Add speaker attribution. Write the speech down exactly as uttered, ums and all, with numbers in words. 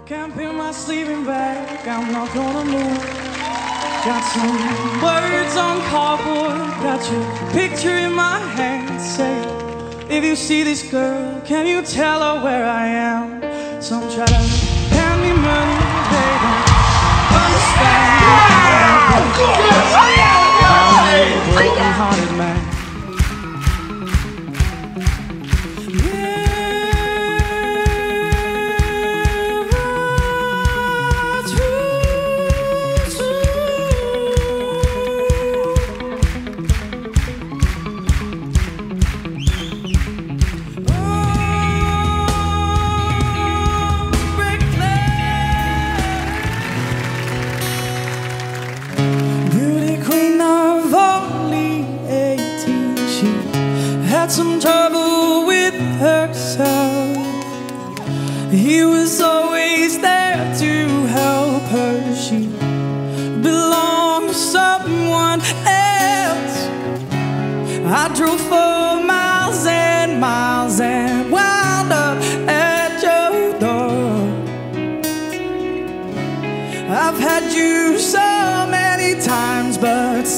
Speaker 1: Can't feel my sleeping bag, I'm not gonna move. Got some words on cardboard, got your picture in my hand. Say, if you see this girl, can you tell her where I am? Some try to hand me money, they don't understand. I'm a broken-hearted man. Some trouble with herself. He was always there to help her. She belonged to someone else. I drove for miles and miles and wound up at your door. I've had you so many times, but